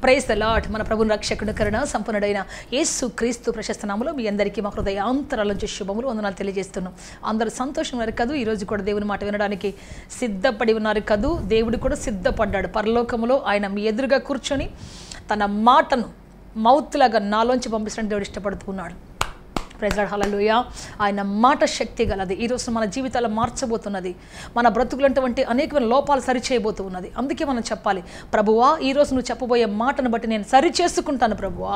Praise the lord. మన ప్రభుని రక్షకుడు కరుణ సంపన్నుడైన యేసు క్రీస్తు ప్రశస్త నామములో మీ అందరికీ మా హృదయాంతరాల నుంచి శుభములు వందనాలు తెలియజేస్తున్నాం. అందరూ సంతోషంగా ఉన్నారు కదూ. ఈరోజు కూడా దేవుని మాట వినడానికి సిద్ధపడి ఉన్నారు కదూ. దేవుడు కూడా సిద్ధపడ్డాడు. పరలోకములో ఆయన మీ ఎదురుగా కూర్చొని తన మాటను మౌత్లాగా నాలోంచి పంపించడానికి దేవుడు ఇష్టపడుతున్నాడు. Praise Lord, hallelujah. ఆయన మాట శక్తి గలది. ఈరోజు మన జీవితాలు మార్చబోతున్నది. మన బ్రతుకులంటువంటి అనేకమైన లోపాలు సరిచేయబోతూ ఉన్నది. అందుకే మనం చెప్పాలి, ప్రభువా ఈరోజు నువ్వు చెప్పబోయే మాటను బట్టి నేను సరి చేసుకుంటాను ప్రభువా.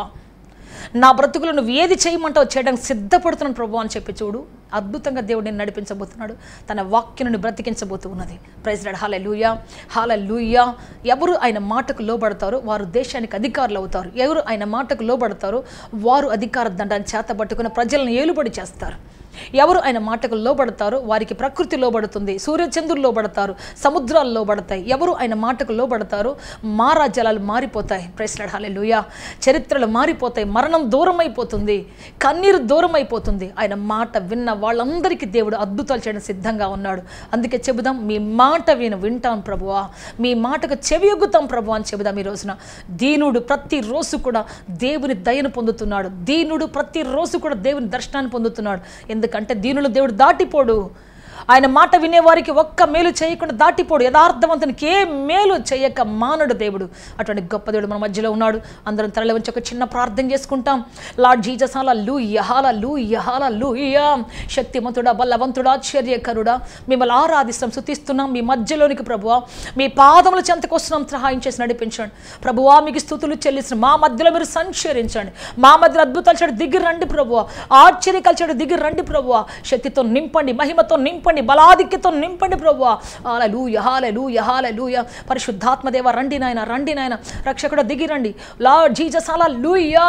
నా బ్రతుకులు నువ్వు ఏది చేయమంటావు చేయడానికి సిద్ధపడుతున్నాను ప్రభు అని చెప్పి చూడు. అద్భుతంగా దేవుడు నేను నడిపించబోతున్నాడు. తన వాక్యను బ్రతికించబోతూ ఉన్నది. Praise Lord, hallelujah, hallelujah. ఎవరు ఆయన మాటకు లోబడతారో వారు దేశానికి అధికారులు అవుతారు. ఎవరు ఆయన మాటకు లోబడతారో వారు అధికార దండాన్ని చేతబట్టుకుని ప్రజలను ఏలుబడి చేస్తారు. ఎవరు ఆయన మాటకు లోబడతారో వారికి ప్రకృతి లోబడుతుంది, సూర్యచంద్రులు లోబడతారు, సముద్రాలు లోబడతాయి. ఎవరు ఆయన మాటకు లోబడతారో మారాజ్యాలు మారిపోతాయి. Praise Lord, hallelujah. చరిత్రలు మారిపోతాయి. మరణం దూరం అయిపోతుంది, కన్నీరు దూరం అయిపోతుంది. ఆయన మాట విన్న వాళ్ళందరికీ దేవుడు అద్భుతాలు చేయడం సిద్ధంగా ఉన్నాడు. అందుకే చెబుదాం, మీ మాట వింటాం ప్రభువా, మీ మాటకు చెవియొగ్గుతాం ప్రభు అని చెబుదాం. ఈ రోజున దీనుడు ప్రతిరోజు కూడా దేవుని దయను పొందుతున్నాడు. దీనుడు ప్రతిరోజు కూడా దేవుని దర్శనాన్ని పొందుతున్నాడు. ఎందుకంటే దీనులు దేవుడు దాటిపోడు. ఆయన మాట వినేవారికి ఒక్క మేలు చేయకుండా దాటిపోడు. యథార్థవంతునికి ఏ మేలు చేయక మానడు దేవుడు. అటువంటి గొప్ప దేవుడు మన మధ్యలో ఉన్నాడు. అందరం తరలి వచ్చి ఒక చిన్న ప్రార్థన చేసుకుంటాం. లార్డ్ జీసస్, హల్లెలూయా, హల్లెలూయా, హల్లెలూయా. శక్తిమంతుడా, బలవంతుడా, ఆశ్చర్యకరుడా, మిమ్మల్ని ఆరాధిస్తాం, స్తుతిస్తున్నాం మీ మధ్యలోనికి ప్రభువా. మీ పాదముల చెంతకు వస్తున్నాం, సహాయం చేసి నడిపించండి ప్రభువా. మీకు స్తుతులు చెల్లిస్తున్నాం. మా మధ్యలో మీరు సంచరించండి. మా మధ్యలో అద్భుతాలు చేయడం దిగి రండి ప్రభువా. ఆశ్చర్యకాలు చేయడం దిగి రండి ప్రభువా. శక్తితో నింపండి, మహిమతో నింపండి, బలాధిక్యతో నింపండి ప్రభువా. హల్లెలూయా, హల్లెలూయా, హల్లెలూయా. పరిశుద్ధాత్మదేవ రండి నాయన, రండి నాయన. రక్షకుడు దిగి రండి. Lord Jesus, hallelujah.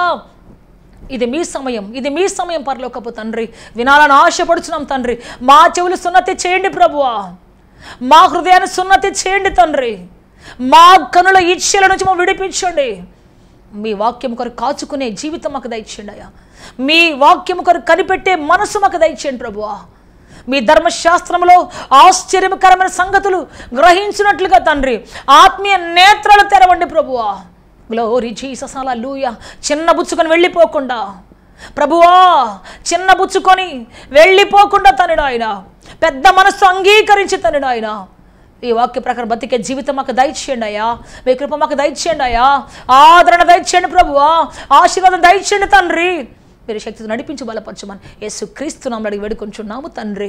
ఇది మీ సమయం, ఇది మీ సమయం పరలోకపు తండ్రి. వినాలని ఆశపడుచున్నాం తండ్రి. మా చెవులు సున్నతి చేయండి ప్రభువా. మా హృదయాన్ని సున్నతి చేయండి తండ్రి. మా కనుల ఇచ్చల నుంచి మా విడిపించండి. మీ వాక్యం కొరకు కాచుకునే జీవితం మాకు దయచేయండి అయ్యా. మీ వాక్యం కొరకు కనిపెట్టే మనసు మాకు దయచేయండి ప్రభువా. మీ ధర్మశాస్త్రంలో ఆశ్చర్యకరమైన సంగతులు గ్రహించినట్లుగా తండ్రి ఆత్మీయ నేత్రాలు తెరవండి ప్రభువా. గ్లోరీ జీసస్, హల్లెలూయా. చిన్నబుచ్చుకొని వెళ్ళిపోకుండా ప్రభువా, చిన్నబుచ్చుకొని వెళ్ళిపోకుండా తనడు ఆయన పెద్ద మనస్సు అంగీకరించి తనడు ఆయన ఈ వాక్య ప్రకారం బతికే జీవితం మాకు దయచేయండి అయ్యా. మీ కృప మాకు దయచేయండి అయ్యా. ఆదరణ దయచేయండి ప్రభువా. ఆశీర్వాదం దయచేయండి తండ్రి. మీరు శక్తితో నడిపించి బలపరచమని యేసు క్రీస్తు నామములో అడిగి వేడుకొంచున్నాము తండ్రి.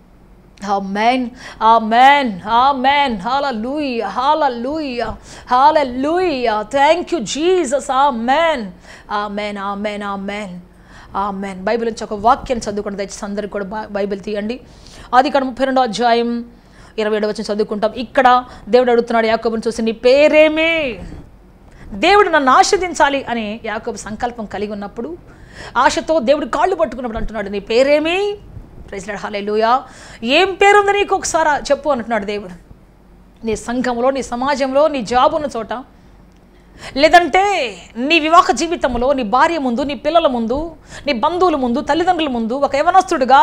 Amen, amen, amen. Hallelujah, hallelujah, hallelujah. Thank you Jesus. Amen, amen, amen, amen, amen. Bible నుంచి ఒక వాక్యం చదువుకోండి దయచేసి. అందరికీ కూడా బైబిల్ తీయండి. ఆదికాండం 32వ అధ్యాయం 27వ వచనం చదువుకుంటాం. ఇక్కడ దేవుడు అడుగుతున్నాడు యాకోబుని చూసి, నీ పేరేమి? దేవుడు నన్ను ఆశీర్వదించాలి అని యాకోబు సంకల్పం కలిగి ఉన్నప్పుడు, ఆశతో దేవుడు కాళ్ళు పట్టుకున్నప్పుడు అంటున్నాడు, నీ పేరేమి? ప్రైజ్ లార్డ్, హల్లెలూయా. ఏం పేరుంది నీకు ఒకసారి చెప్పు అంటున్నాడు దేవుడు. నీ సంఘంలో, నీ సమాజంలో, నీ జాబ్ ఉన్న చోట, లేదంటే నీ వివాహ జీవితంలో, నీ భార్య ముందు, నీ పిల్లల ముందు, నీ బంధువుల ముందు, తల్లిదండ్రుల ముందు, ఒక యవనస్తుడుగా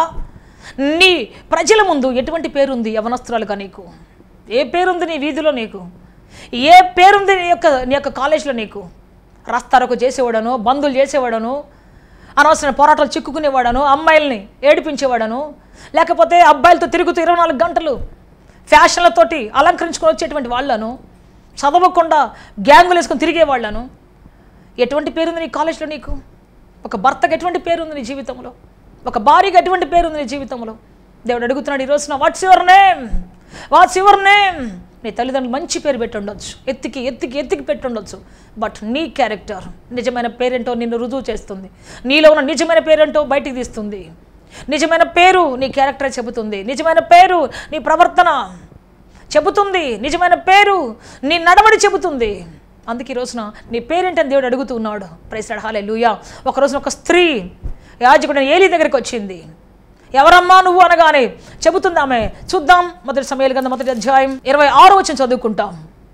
నీ ప్రజల ముందు ఎటువంటి పేరుంది యవనస్తురాలుగా నీకు? ఏ పేరుంది నీ వీధిలో నీకు? ఏ పేరుంది నీ యొక్క కాలేజీలో నీకు? రాస్తారోకు చేసేవాడను, బంధువులు చేసేవాడను, అనవసరమైన పోరాటాలు చిక్కుకునేవాడను, అమ్మాయిల్ని ఏడిపించేవాడను, లేకపోతే అబ్బాయిలతో తిరుగుతూ 24 గంటలు ఫ్యాషన్లతోటి అలంకరించుకొని వచ్చేటువంటి వాళ్ళను, చదవకుండా గ్యాంగులు వేసుకొని తిరిగేవాళ్ళను. ఎటువంటి పేరుంది నీ కాలేజీలో నీకు? ఒక భర్తకు ఎటువంటి పేరుంది నీ జీవితంలో? ఒక భార్యకి ఎటువంటి పేరుంది నీ జీవితంలో? దేవుడు అడుగుతున్నాడు ఈ రోజున, what's your name? What's your name? నీ తల్లిదండ్రులు మంచి పేరు పెట్టి ఉండొచ్చు, ఎత్తికి పెట్టి ఉండొచ్చు. బట్ నీ క్యారెక్టర్, నిజమైన పేరేంటో నిన్ను రుజువు చేస్తుంది. నీలో ఉన్న నిజమైన పేరేంటో బయటికి తీస్తుంది. నిజమైన పేరు నీ క్యారెక్టర్ చెబుతుంది. నిజమైన పేరు నీ ప్రవర్తన చెబుతుంది. నిజమైన పేరు నీ నడవడి చెబుతుంది. అందుకే ఈ రోజున నీ పేరేంటని దేవుడు అడుగుతూ ఉన్నాడు. Praise Lord, hallelujah. ఒక రోజున ఒక స్త్రీ యాజకుడైన ఏలీ దగ్గరికి వచ్చింది. ఎవరమ్మా నువ్వు అనగానే చెబుతుంది ఆమె. చూద్దాం, మొదటి సమూయేలు గ్రంథం 1వ అధ్యాయం 26వ వచనం చదువుకుంటాం.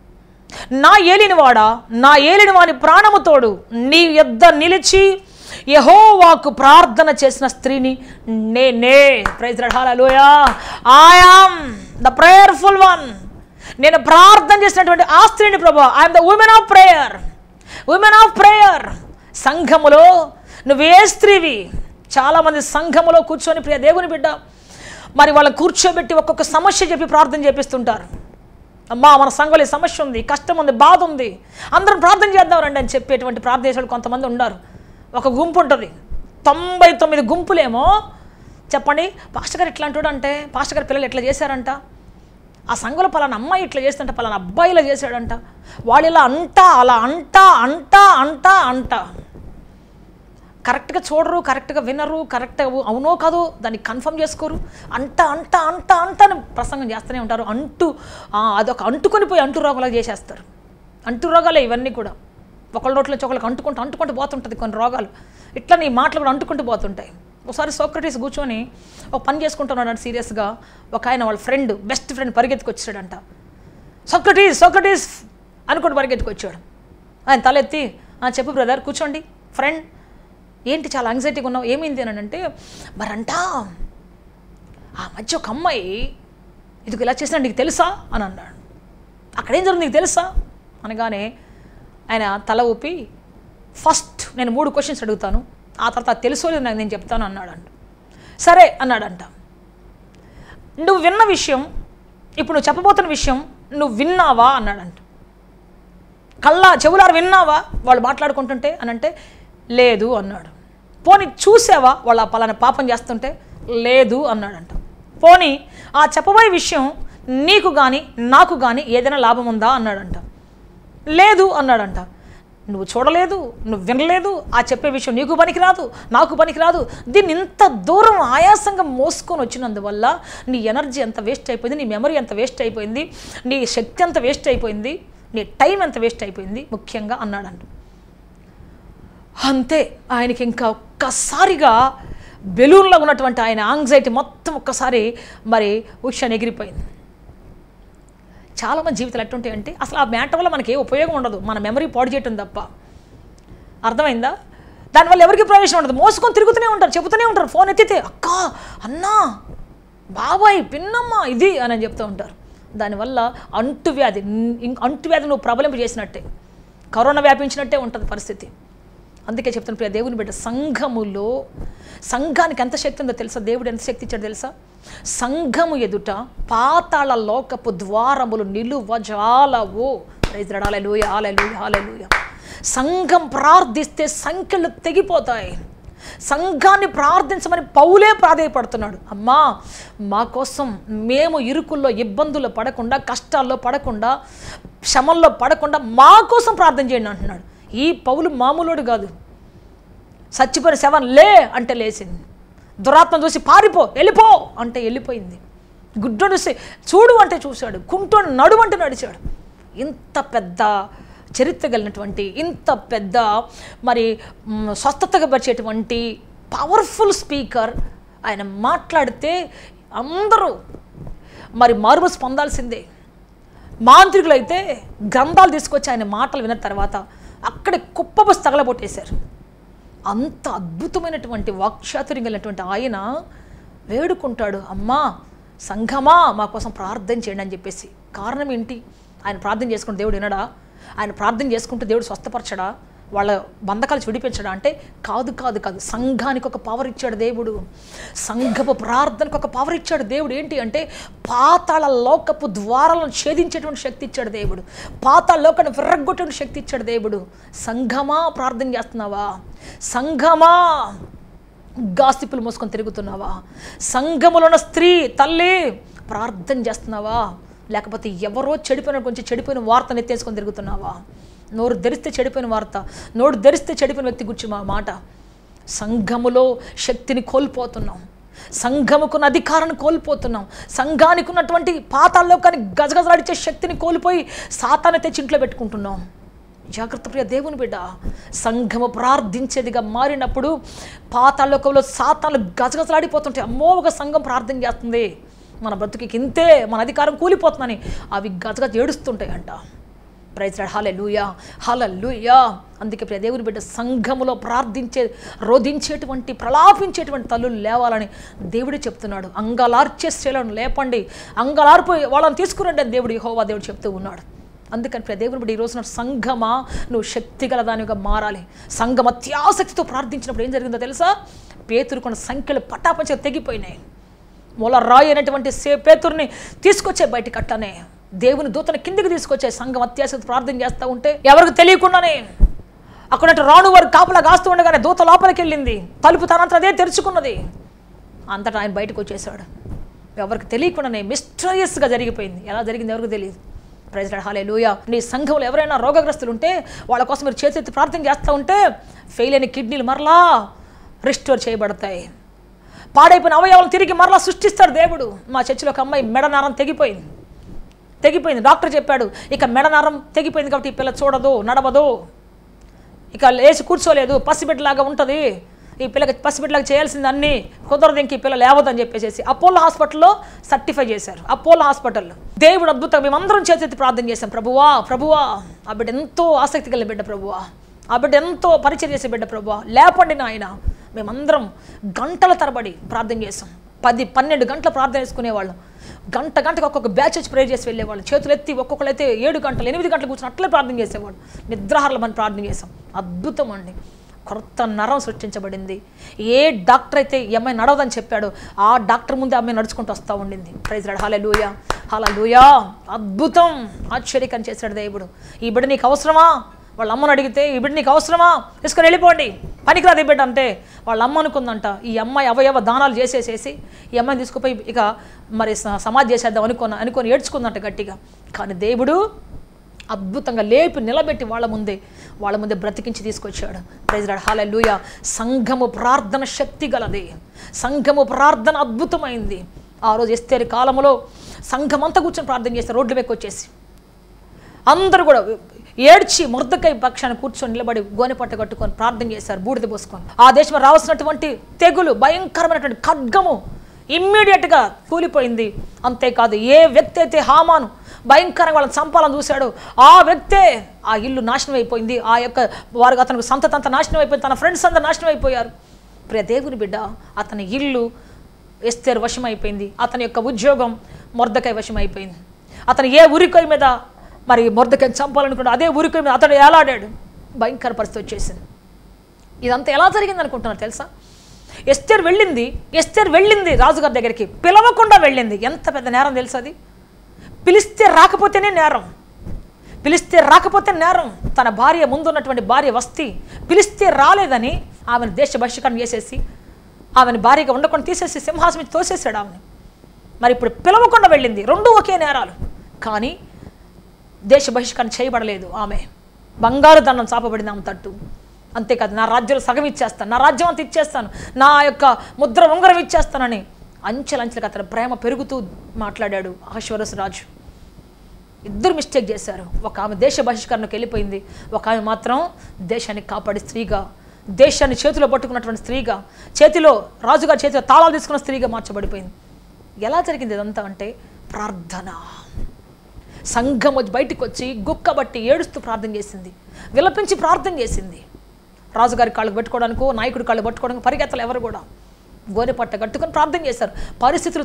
నా ఏలినవాడా, నా ఏలినవాని ప్రాణము తోడు నీ యొద్ద నిలిచి యెహోవాకు ప్రార్థన చేసిన స్త్రీని నేనే. Praise Lord, hallelujah. I am the prayerful one. నేను ప్రార్థన చేసినటువంటి ఆ స్త్రీని ప్రభువా. I am the woman of prayer. Woman of prayer. సంఘములో నువ్వే స్త్రీవి. చాలామంది సంఘములో కూర్చొని ప్రియ దేవుని బిడ్డ మరి వాళ్ళని కూర్చోబెట్టి ఒక్కొక్క సమస్య చెప్పి ప్రార్థన చేపిస్తుంటారు. అమ్మా మన సంఘంలో ఈ సమస్య ఉంది, కష్టం ఉంది, బాధ ఉంది, అందరం ప్రార్థన చేద్దాం రండి అని చెప్పేటువంటి ప్రార్థన కొంతమంది ఉన్నారు. ఒక గుంపు ఉంటుంది, 99 గుంపులేమో చెప్పండి పాస్టర్ గారు ఇట్లా అంటాడు అంటే పాస్టర్ గారి పిల్లలు ఇట్లా చేశారంట, ఆ సంఘంలో పలానా అమ్మాయి ఇట్లా చేస్తుంటే పలానా అబ్బాయి ఇలా చేశాడంట, వాళ్ళు ఇలా అంటా అలా అంటా అంటా అంటా అంటా కరెక్ట్గా చూడరు, కరెక్ట్గా వినరు, కరెక్ట్గా అవునో కాదో దాన్ని కన్ఫర్మ్ చేసుకోరు, అంట అంట అంట అంట అని ప్రసంగం చేస్తూనే ఉంటారు. అదొక అంటుకొని పోయి అంటు రోగాలు చేసేస్తారు. అంటు రోగాలే ఇవన్నీ కూడా. ఒకళ్ళ రోట్లోంచి ఒకళ్ళకి అంటుకుంటూ పోతుంటుంది కొన్ని రోగాలు. ఇట్లా నీ మాటలు కూడా అంటుకుంటూ పోతుంటాయి. ఒకసారి సోక్రటీస్ కూర్చొని ఒక పని చేసుకుంటున్నాడు సీరియస్గా. ఒక ఆయన వాళ్ళ ఫ్రెండ్, బెస్ట్ ఫ్రెండ్ పరిగెత్తుకొచ్చాడంట. సోక్రటీస్ అనుకుంటూ పరిగెత్తుకొచ్చాడు. ఆయన తలెత్తి చెప్పు బ్రదర్, కూర్చోండి. ఫ్రెండ్ ఏంటి చాలా యాంగ్జైటీగా ఉన్నావు, ఏమైంది అని అంటే, మరంట ఆ మధ్య ఒక అమ్మాయి ఇదిగో ఇలా చేసినా నీకు తెలుసా అని అన్నాడు. అక్కడేం జరుగుతుంది నీకు తెలుసా అనగానే ఆయన తల ఊపి, ఫస్ట్ నేను 3 క్వశ్చన్స్ అడుగుతాను, ఆ తర్వాత తెలుసో లేదు నాకు నేను చెప్తాను అన్నాడంట. సరే అన్నాడంట. నువ్వు విన్న విషయం, ఇప్పుడు నువ్వు చెప్పబోతున్న విషయం నువ్వు విన్నావా అన్నాడంట. చెవులారు విన్నావా వాళ్ళు మాట్లాడుకుంటుంటే అని అంటే లేదు అన్నాడు. పోనీ చూసావా వాళ్ళ పలానా పాపం చేస్తుంటే లేదు అన్నాడంట. పోనీ ఆ చెప్పబోయే విషయం నీకు కానీ నాకు కానీ ఏదైనా లాభం ఉందా అన్నాడంట. లేదు అన్నాడంట. నువ్వు చూడలేదు, నువ్వు వినలేదు, ఆ చెప్పే విషయం నీకు పనికిరాదు, నాకు పనికిరాదు, దీన్ని ఇంత దూరం ఆయాసంగా మోసుకొని వచ్చినందువల్ల నీ ఎనర్జీ ఎంత వేస్ట్ అయిపోయింది, నీ మెమరీ ఎంత వేస్ట్ అయిపోయింది, నీ శక్తి ఎంత వేస్ట్ అయిపోయింది, నీ టైం ఎంత వేస్ట్ అయిపోయింది ముఖ్యంగా అన్నాడంట. అంతే ఆయనకి ఇంకా ఒక్కసారిగా బెలూన్లో ఉన్నటువంటి ఆయన యాంగ్జైటీ మొత్తం ఒక్కసారి మరి ఉషాన్ని ఎగిరిపోయింది. చాలామంది జీవితాలు ఎట్టుంటాయంటే అసలు ఆ మ్యాటర్ వల్ల మనకి ఏ ఉపయోగం ఉండదు, మన మెమరీ పాడు చేయటం తప్ప. అర్థమైందా? దానివల్ల ఎవరికి ప్రయోజనం ఉండదు. మోసుకొని తిరుగుతూనే ఉంటారు, చెబుతూనే ఉంటారు. ఫోన్ ఎత్తితే అక్క, అన్నా, బాబాయ్, పిన్నమ్మ ఇది అని చెప్తూ ఉంటారు. దానివల్ల అంటువ్యాధి నువ్వు ప్రబలింపు చేసినట్టే, కరోనా వ్యాపించినట్టే ఉంటుంది పరిస్థితి. అందుకే చెప్తాను ప్రియ దేవుని బిడ్డ, సంఘములో సంఘానికి ఎంత శక్తి ఉందో తెలుసా? దేవుడు ఎంత శక్తి ఇచ్చాడు తెలుసా? సంఘము ఎదుట పాతాళ లోకపు ద్వారములు నిలువజాలవు. ప్రైజ్ లార్డ్, హల్లెలూయా, హల్లెలూయా, హల్లెలూయా. సంఘం ప్రార్థిస్తే సంఖ్యలు తెగిపోతాయి. సంఘాన్ని ప్రార్థించమని పౌలే ప్రాధేయపడుతున్నాడు. అమ్మా మా కోసం మేము ఇరుకుల్లో ఇబ్బందులు పడకుండా, కష్టాల్లో పడకుండా, శ్రమల్లో పడకుండా మా కోసం ప్రార్థన చేయండి అంటున్నాడు. ఈ పౌలు మామూలుడు కాదు. చచ్చిపోయిన శవం లే అంటే లేచింది, దురాత్మ చూసి పారిపో వెళ్ళిపో అంటే వెళ్ళిపోయింది, గుడ్డోడు చూసి చూడు అంటే చూశాడు, కుంటోడు నడువు అంటే నడిచాడు. ఇంత పెద్ద చరిత్ర కలిగినటువంటి, ఇంత పెద్ద మరి స్వస్థతగా పరిచేటువంటి పవర్ఫుల్ స్పీకర్ ఆయన మాట్లాడితే అందరూ మరి మార్మస్ పొందాల్సిందే. మాంత్రికులు అయితే గ్రంథాలు తీసుకొచ్చి ఆయన మాటలు విన్న తర్వాత అక్కడే కుప్పబోసి తగలబొట్టేశారు. అంత అద్భుతమైనటువంటి వాక్చాతుర్యం కలిగినటువంటి ఆయన వేడుకుంటాడు, అమ్మా సంఘమా మా కోసం ప్రార్థన చేయండి అని చెప్పేసి. కారణం ఏంటి? ఆయన ప్రార్థన చేసుకుంటే దేవుడు వినడా? ఆయన ప్రార్థన చేసుకుంటే దేవుడు స్వస్థపరచడా? వాళ్ళ బంధకాలు విడిపించడా అంటే కాదు కాదు కాదు. సంఘానికి ఒక పవర్ ఇచ్చాడు దేవుడు, సంఘపు ప్రార్థనకు ఒక పవర్ ఇచ్చాడు దేవుడు. ఏంటి అంటే పాతాళ లోకపు ద్వారాలను ఛేదించేటువంటి శక్తి ఇచ్చాడు దేవుడు, పాతాళ లోకాన్ని విర్రగొట్టేటువంటి శక్తి ఇచ్చాడు దేవుడు. సంఘమా ప్రార్థన చేస్తున్నావా? సంఘమా గాసిపులు మోసుకొని తిరుగుతున్నావా? సంఘములో ఉన్న స్త్రీ తల్లి ప్రార్థన చేస్తున్నావా? లేకపోతే ఎవరో చెడిపోయిన కొంచెం చెడిపోయిన వార్తను ఎత్తేసుకొని తిరుగుతున్నావా? నోరు ధరిస్తే చెడిపోయిన వార్త, నోరు ధరిస్తే చెడిపోయిన వ్యక్తి గురించి మా మాట. సంఘములో శక్తిని కోల్పోతున్నాం, సంఘముకున్న అధికారాన్ని కోల్పోతున్నాం, సంఘానికి ఉన్నటువంటి పాతాళలోకాన్ని గజగజలాడిచ్చే శక్తిని కోల్పోయి సాతాన్ని తెచ్చి ఇంట్లో పెట్టుకుంటున్నాం. జాగ్రత్త ప్రియ దేవుని బిడ్డ. సంఘము ప్రార్థించేదిగా మారినప్పుడు పాతాళలోకంలో సాతాన్లు గజగజలాడిపోతుంటాయి. అమ్మో ఒక సంఘం ప్రార్థన చేస్తుంది, మన బ్రతుకి ఇంతే, మన అధికారం కూలిపోతుందని అవి గజగజ ఏడుస్తుంటాయి అంట. Praise Lord, hallelujah, hallelujah. అందుకే ప్రియ దేవుని బిడ్డ, సంఘములో ప్రార్థించే, రోధించేటువంటి, ప్రలాపించేటువంటి తల్లులు లేవాలని దేవుడే చెప్తున్నాడు. అంగలార్చే స్త్రీలను లేపండి, అంగలార్పు వాళ్ళని తీసుకురండి అని దేవుడు యెహోవా దేవుడు చెప్తూ ఉన్నాడు. అందుకని ప్రియ దేవుని బట్టి ఈ రోజున సంఘమా నువ్వు శక్తిగల దానిగా మారాలి. సంఘం అత్యాసక్తితో ప్రార్థించినప్పుడు ఏం జరిగిందో తెలుసా? పేతురు కొన్న సంఖ్యలు పటాపంచగా తెగిపోయినాయి. మూల రాయి అయినటువంటి పేతురుని తీసుకొచ్చే బయట కట్టనే దేవుని దూతను కిందికి తీసుకొచ్చే సంఘం అత్యాసక్తి ప్రార్థన చేస్తూ ఉంటే ఎవరికి తెలియకుండానే అక్కడ రాణు వారు కాపలా కాస్తూ ఉండగానే దూత లోపలికి వెళ్ళింది. తలుపు తనంతా అదే తెరుచుకున్నది. అంతటా ఆయన బయటకు వచ్చేసాడు. ఎవరికి తెలియకుండానే మిస్టరీయస్గా జరిగిపోయింది. ఎలా జరిగింది ఎవరికి తెలియదు. Praise Lord, hallelujah. నీ సంఘంలో ఎవరైనా రోగగ్రస్తులు ఉంటే వాళ్ళ కోసం మీరు చేతులెత్తి ప్రార్థన చేస్తూ ఉంటే ఫెయిల్ అయిన కిడ్నీలు మరలా రిస్టోర్ చేయబడతాయి. పాడైపోయిన అవయవాలను తిరిగి మరలా సృష్టిస్తాడు దేవుడు. మా చర్చిలో ఒక అమ్మాయి మెడ నరం తెగిపోయింది. డాక్టర్ చెప్పాడు, ఇక మెడ నరం తెగిపోయింది కాబట్టి ఈ పిల్ల చూడదు, నడవదు, ఇక లేచి కూర్చోలేదు, పసిబిడ్డలాగా ఉంటుంది, ఈ పిల్లకి పసిబిడ్డలాగా చేయాల్సింది అన్నీ కుదరదు, ఇంక ఈ పిల్ల లేవదని చెప్పేసి అపోలో హాస్పిటల్లో సర్టిఫై చేశారు. అపోలో హాస్పిటల్లో దేవుడు అద్భుతంగా మేమందరం చేతి ప్రార్థన చేశాం. ప్రభువా ఆ బిడ్డ ఎంతో ఆసక్తి కలిగిన బిడ్డ, ప్రభువా ఆ బిడ్డ ఎంతో పరిచయం చేసే బిడ్డ, ప్రభువా లేపండి నాయన. మేమందరం గంటల తరబడి ప్రార్థన చేసాం. 10-12 గంటల ప్రార్థన చేసుకునేవాళ్ళం. గంటకు ఒక్కొక్క బ్యాచ్ వచ్చి ప్రేర్ చేసి వెళ్ళేవాళ్ళు. చేతులు ఎత్తి ఒక్కొక్కరు అయితే 7 గంటలు 8 గంటలు కూర్చొని అట్లే ప్రార్థన చేసేవాళ్ళు. నిద్రాహారాలు మనం ప్రార్థన చేసాం. అద్భుతం అండి. కొత్త నరం సృష్టించబడింది. ఏ డాక్టర్ అయితే ఈ అమ్మాయి నడవదని చెప్పాడో ఆ డాక్టర్ ముందే అమ్మాయి నడుచుకుంటూ వస్తూ ఉండింది. Praise Lord, hallelujah, hallelujah. అద్భుతం, ఆశ్చర్యకరం చేశాడు దేవుడు. ఈ బిడ్డ నీకు అవసరమా? వాళ్ళ అమ్మను అడిగితే ఈ బిడ్డ నీకు అవసరమా, తీసుకొని వెళ్ళిపోండి, పనికిరాదు ఈ బిడ్డ అంటే వాళ్ళ అమ్మ అనుకుందంట ఈ అమ్మాయి అవయవ దానాలు చేసేసేసి ఈ అమ్మాయిని తీసుకుపోయి ఇక మరి సమాధి చేసేద్దాం అనుకొని ఏడ్చుకుందంట గట్టిగా. కానీ దేవుడు అద్భుతంగా లేపి నిలబెట్టి వాళ్ళ ముందే బ్రతికించి తీసుకొచ్చాడు. Praise Lord, hallelujah. సంఘము ప్రార్థన శక్తి గలది. సంఘము ప్రార్థన అద్భుతమైంది. ఆ రోజు ఎస్తేరు కాలంలో సంఘం అంతా కూర్చొని ప్రార్థన చేస్తారు. రోడ్ల మీదకి వచ్చేసి అందరూ కూడా ఏడ్చి మొర్దెకై పక్షాన్ని కూర్చొని నిలబడి గోనెపట్ట కట్టుకొని ప్రార్థన చేశారు, బూడిద పోసుకొని. ఆ దేశంలో రావాల్సినటువంటి తెగులు, భయంకరమైనటువంటి ఖడ్గము ఇమ్మీడియట్గా కూలిపోయింది. అంతేకాదు, ఏ వ్యక్తి అయితే హామాను భయంకరంగా వాళ్ళని చంపాలని చూశాడో ఆ వ్యక్తే ఆ ఇల్లు నాశనం అయిపోయింది. ఆ యొక్క వారికి అతనికి సంతతంతా నాశనం అయిపోయింది. తన ఫ్రెండ్స్ అంతా నాశనం అయిపోయారు. ప్రియ దేవుని బిడ్డ, అతని ఇల్లు ఎస్తేరు వశమైపోయింది. అతని యొక్క ఉద్యోగం మొర్దెకై వశమైపోయింది. అతను ఏ ఉరికొయ్య మీద మరి మొర్దెకైని చంపాలనుకున్నాడు, అదే ఉరికొయ్య మీద అతడు ఏలాడాడు. భయంకర పరిస్థితి వచ్చేసింది. ఇదంతా ఎలా జరిగింది అనుకుంటున్నారు తెలుసా? ఎస్తేరు వెళ్ళింది రాజుగారి దగ్గరికి, పిలవకుండా వెళ్ళింది. ఎంత పెద్ద నేరం తెలుసు అది. పిలిస్తే రాకపోతేనే నేరం. తన భార్య ముందున్నటువంటి భార్య వస్తీ పిలిస్తే రాలేదని ఆమెను దేశ బహిష్కరణ చేసేసి ఆమెను భార్యగా ఉండకుండా తీసేసి సింహాసనం నుంచి తోసేసాడు ఆమెను. మరి ఇప్పుడు పిలవకుండా వెళ్ళింది. రెండూ ఒకే నేరాలు. కానీ దేశ బహిష్కరణ చేయబడలేదు. ఆమె బంగారు దండం చాపబడింది ఆమె తట్టు. అంతేకాదు, నా రాజ్యంలో సగం ఇచ్చేస్తాను, నా రాజ్యం అంతా ఇచ్చేస్తాను, నా యొక్క ముద్ర ఉంగరం ఇచ్చేస్తానని అంచెలంచెలకు అతని ప్రేమ పెరుగుతూ మాట్లాడాడు అహష్వేరోషు రాజు. ఇద్దరు మిస్టేక్ చేశారు. ఒక ఆమె దేశ బహిష్కరణకు వెళ్ళిపోయింది, ఒక ఆమె మాత్రం దేశాన్ని కాపాడే స్త్రీగా, దేశాన్ని చేతిలో పట్టుకున్నటువంటి స్త్రీగా, రాజుగారి చేతిలో తాళాలు తీసుకున్న స్త్రీగా మార్చబడిపోయింది. ఎలా జరిగింది ఇదంతా అంటే ప్రార్థన. సంఘం వచ్చి బయటికి వచ్చి గుక్కబట్టి ఏడుస్తూ ప్రార్థన చేసింది, విలపించి ప్రార్థన చేసింది. రాజుగారి కాళ్ళకు పెట్టుకోవడానికో నాయకుడి కాళ్ళు పట్టుకోవడానికి పరిగెత్తలు ఎవరు కూడా గోనెపట్ట కట్టుకొని ప్రార్థన చేశారు. పరిస్థితులు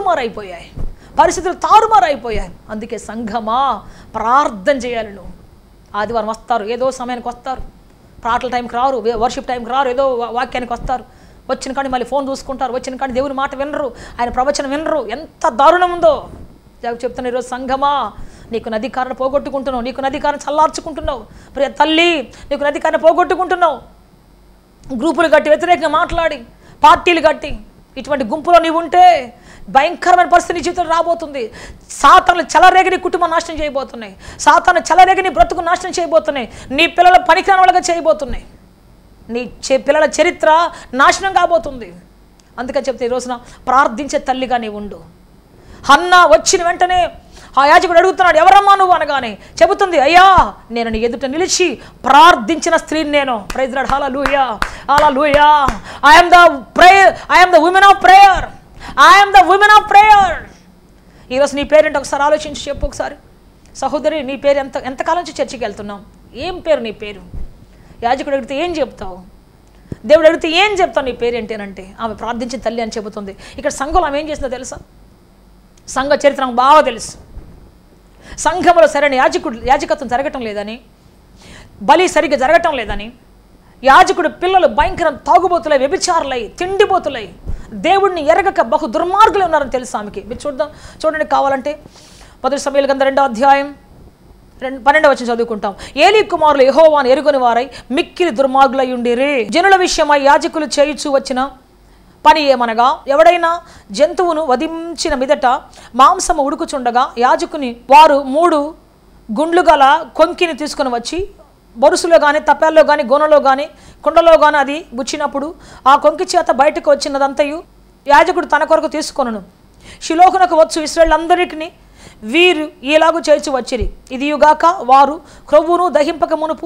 తారుమారైపోయాయి. అందుకే సంఘమా ప్రార్థన చేయాలి. నువ్వు ఆదివారం వస్తారు, ఏదో సమయానికి వస్తారు, పాటల టైంకి రారు, వర్షిప్ టైంకి రారు, ఏదో వాక్యానికి వస్తారు, వచ్చిన కానీ మళ్ళీ ఫోన్ చూసుకుంటారు, వచ్చిన కానీ దేవుని మాట వినరు, ఆయన ప్రవచనం వినరు. ఎంత దారుణం ఉందో చెప్తున్నా. ఈరోజు సంఘమా, నీకు నదికారణ పోగొట్టుకుంటున్నావు, నీకు నదికారణ చల్లార్చుకుంటున్నావు. ప్రియ తల్లి, నీకు నదికారణ పోగొట్టుకుంటున్నావు. గ్రూపులు కట్టి వ్యతిరేకంగా మాట్లాడి, పార్టీలు కట్టి, ఇటువంటి గుంపులో నీవు ఉంటే భయంకరమైన పరిస్థితి నీ జీవితంలో రాబోతుంది. సాతాను చెలరేగి నీ కుటుంబం నాశనం చేయబోతున్నాయి. సాతాను చెలరేగి నీ బ్రతుకు నాశనం చేయబోతున్నాయి. నీ పిల్లల పనికిరాని వాళ్ళగా చేయబోతున్నాయి. నీ పిల్లల చరిత్ర నాశనం కాబోతుంది. అందుకని చెప్తే ఈ రోజున ప్రార్థించే తల్లిగా నీవు ఉండు. హన్నా వచ్చిన వెంటనే ఆ యాజకుడు అడుగుతున్నాడు, ఎవరమ్మా నువ్వు అనగానే చెబుతుంది, అయ్యా నేను నీ ఎదుట నిలిచి ప్రార్థించిన స్త్రీని నేను. Praise Lord, hallelujah, hallelujah. I am the woman of prayer. ఈరోజు నీ పేరేంటి ఒకసారి ఆలోచించి చెప్పు. ఒకసారి సహోదరి, నీ పేరు ఎంతకాలం నుంచి చర్చికి వెళ్తున్నావు? ఏం పేరు నీ పేరు? యాజకుడు అడిగితే ఏం చెప్తావు? దేవుడు అడిగితే ఏం చెప్తావు? నీ పేరు ఏంటేనంటే ఆమె ప్రార్థించిన తల్లి అని చెబుతుంది. ఇక్కడ సంఘంలో ఆమె ఏం చేసిందో తెలుసా? సంఘ చరిత్ర బాగా తెలుసు. సంఘంలో సరైన యాజకత్వం జరగటం లేదని, బలి సరిగ్గా జరగటం లేదని, యాజకుడు పిల్లలు భయంకరం తాగుబోతులై, వ్యభిచారులై, తిండిబోతులై, దేవుడిని ఎరగక బహు దుర్మార్గులు ఉన్నారని తెలుసు ఆమెకి. మీరు చూడండి కావాలంటే 1 సమూయేలు గ్రంథం 2వ అధ్యాయం 12వ వచనం చదువుకుంటాం. ఏలీ కుమారులు యెహోవాను ఎరుగని వారై మిక్కిలి దుర్మార్గులై ఉండిరి. జనుల విషయమై యాజకులు చేయుచు వచ్చిన పని ఏమనగా, ఎవడైనా జంతువును వధించిన మీదట మాంసము ఉడుకుచుండగా యాజకుని వారు 3 గుండ్లు గల కొంకిని తీసుకుని వచ్చి బొరుసులో కానీ, తప్పాల్లో కానీ, గోనలో కానీ, కుండలో కానీ అది గుచ్చినప్పుడు ఆ కొంకి చేత బయటకు వచ్చినదంతయు యాజకుడు తన కొరకు తీసుకొనును. షిలోహునకు వచ్చు ఇశ్రాయేలులందరికీ వీరు ఈలాగు చేర్చి వచ్చిరి. ఇదియుగాక వారు క్రొవ్వును దహింపక మునుపు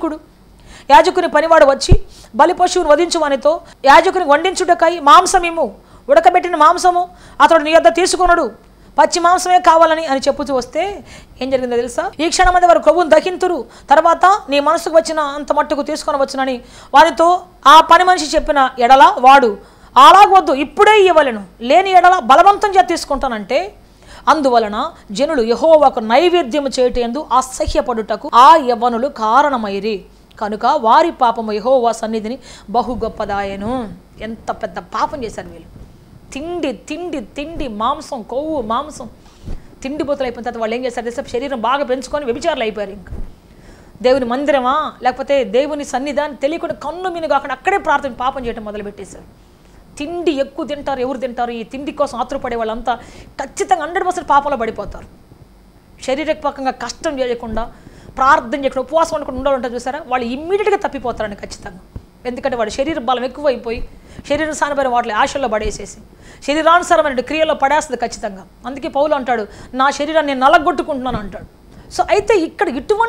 యాజకుని పనివాడు వచ్చి బలి పశువును వధించువనితో యాజకుని వండించుటకై మాంసమిము, ఉడకబెట్టిన మాంసము అతడు నీ యొద్ద తీసుకొనడు, పచ్చి మాంసమే కావాలని అని చెప్పుతూ వస్తే ఏం జరిగిందో తెలుసా? ఈ క్షణం మీద వారు క్రొవ్వును దహింతురు, తర్వాత నీ మనసుకు వచ్చిన అంత మట్టుకు తీసుకొని వచ్చునని వారితో ఆ పని మనిషి చెప్పిన ఎడల వాడు అలాగవద్దు, ఇప్పుడే ఇవ్వలేను, లేని ఎడల బలవంతం చేత తీసుకుంటానంటే, అందువలన జనులు యెహోవాకు నైవేద్యము చేయుటయందు అసహ్యపడుటకు ఆ యవ్వనులు కారణమైరి, కనుక వారి పాపము యెహోవా సన్నిధిని బహు గొప్పదాయను. ఎంత పెద్ద పాపం చేశారు వీళ్ళు. తిండి తిండి తిండి, మాంసం, కొవ్వు, మాంసం, తిండిపోతులు అయిపోయిన తర్వాత వాళ్ళు ఏం చేస్తారు తెలుసా? శరీరం బాగా పెంచుకొని వ్యభిచారులు అయిపోయారు. ఇంకా దేవుని మందిరమా లేకపోతే దేవుని సన్నిధాన్ని తెలియకుండా కన్ను మీను కాకుండా అక్కడే పాపం చేయడం మొదలుపెట్టేశారు. తిండి ఎక్కువ తింటారు. ఎవరు తింటారు? ఈ తిండి కోసం ఆతురపడే వాళ్ళంతా ఖచ్చితంగా 100% పాపంలో పడిపోతారు. శారీరకంగా కష్టం చేయకుండా, ప్రార్థన చేయకుండా, ఉపవాసం ఉండకుండా ఉండాలంటే చూసారా, వాళ్ళు ఇమ్మీడియట్గా తప్పిపోతారని ఖచ్చితంగా. ఎందుకంటే వాడు శరీర బలం ఎక్కువైపోయి శరీరానుసారమైన వాటిలో ఆశల్లో పడేసేసి శరీరానుసారమైన క్రియల్లో పడేస్తుంది ఖచ్చితంగా. అందుకే పౌలు అంటాడు, నా శరీరాన్ని నేను నలగొట్టుకుంటున్నాను అంటాడు. సో అయితే ఇక్కడ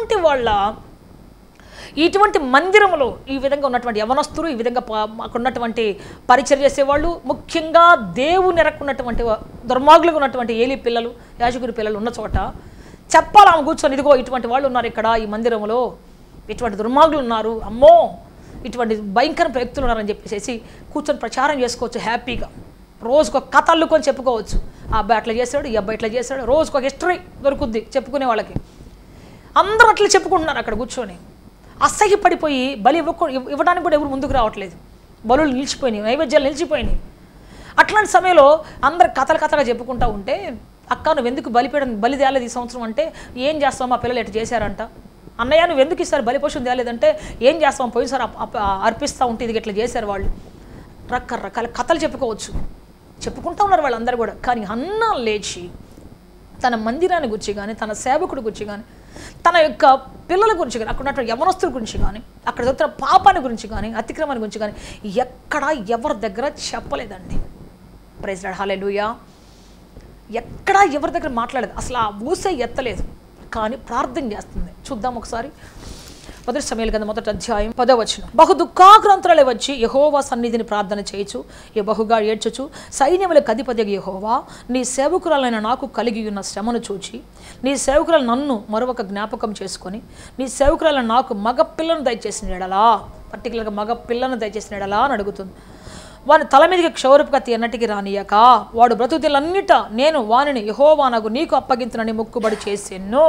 ఇటువంటి మందిరంలో ఈ విధంగా ఉన్నటువంటి యవనస్తులు, ఈ విధంగా మాకు ఉన్నటువంటి పరిచయం చేసేవాళ్ళు, ముఖ్యంగా దేవుని ఎరక్కున్నటువంటి దుర్మార్గులుగా ఉన్నటువంటి ఏలీ పిల్లలు, యాజకుడి పిల్లలు ఉన్న చోట చెప్పాలి ఆమె కూర్చొని, ఇదిగో ఇటువంటి వాళ్ళు ఉన్నారు ఇక్కడ ఈ మందిరంలో, ఇటువంటి దుర్మార్గులు ఉన్నారు, అమ్మో ఇటువంటి భయంకర వ్యక్తులు ఉన్నారని చెప్పేసి కూర్చొని ప్రచారం చేసుకోవచ్చు హ్యాపీగా. రోజుకు ఒక కథ అల్లుకొని చెప్పుకోవచ్చు. ఆ అబ్బాయి అట్లా చేశాడు, ఈ అబ్బాయి ఇట్లా చేశాడు, రోజుకు ఒక హిస్టరీ దొరుకుద్ది చెప్పుకునే వాళ్ళకి. అందరూ అట్లా చెప్పుకుంటున్నారు అక్కడ కూర్చొని. అసహ్యపడిపోయి బలి ఇవ్వడానికి కూడా ఎవరు ముందుకు రావట్లేదు. బలులు నిలిచిపోయినాయి, నైవేద్యాలు నిలిచిపోయినాయి. అట్లాంటి సమయంలో అందరు కథలుగా చెప్పుకుంటూ ఉంటే, అక్క నువ్వు ఎందుకు బలి తేలేదు ఈ సంవత్సరం అంటే, ఏం చేస్తావు మా పిల్లలు ఎట్లా చేశారంట. అన్నయ్య నువ్వు ఎందుకు ఇస్తారు బలి పశువుని తేలేదంటే, ఏం చేస్తాం పోయినసారి అర్పిస్తూ ఉంటే ఇది ఇట్లా చేశారు వాళ్ళు. రకరకాల కథలు చెప్పుకుంటూ ఉన్నారు వాళ్ళందరూ కూడా. కానీ హన్నా లేచి తన మందిరాన్ని గురించి కానీ, తన సేవకుడి గురించి కానీ, తన యొక్క పిల్లల గురించి కానీ, అక్కడ ఉన్నటువంటి యవనస్తుల గురించి కానీ, అక్కడ జరుగుతున్న పాపాన్ని గురించి కానీ, అతిక్రమాన్ని గురించి కానీ ఎక్కడ ఎవరి దగ్గర చెప్పలేదండి. Praise Lord, hallelujah. ఎక్కడ ఎవరి దగ్గర మాట్లాడలేదు, అసలు ఆ ఊసే ఎత్తలేదు. కానీ ప్రార్థన చేస్తుంది. చూద్దాం ఒకసారి. 1 సమూయేలు గ్రంథం 1వ అధ్యాయం 10వ వచనం. బహు దుఃఖాక్రాంతురాలై వచ్చి యెహోవా సన్నిధిని ప్రార్థన చేయుచు బహుగా ఏడ్చుచు, సైన్యములకు అధిపతియగు యెహోవా, నీ సేవకురాలైన నాకు కలిగి ఉన్న శ్రమను చూచి నీ సేవకురాలు నన్ను మరొక జ్ఞాపకం చేసుకొని నీ సేవకురాలైన నాకు మగ పిల్లను దయచేసిన ఎడలా, పర్టికులర్గా మగ పిల్లను దయచేసిన ఎడలా అని అడుగుతుంది. వాని తల మీదకి క్షౌరపు కత్తి ఎన్నటికి రానియక వాడు బ్రతుకులన్నిట నేను వానిని యెహోవానగు నీకు అప్పగించునని మొక్కుబడి చేసేను.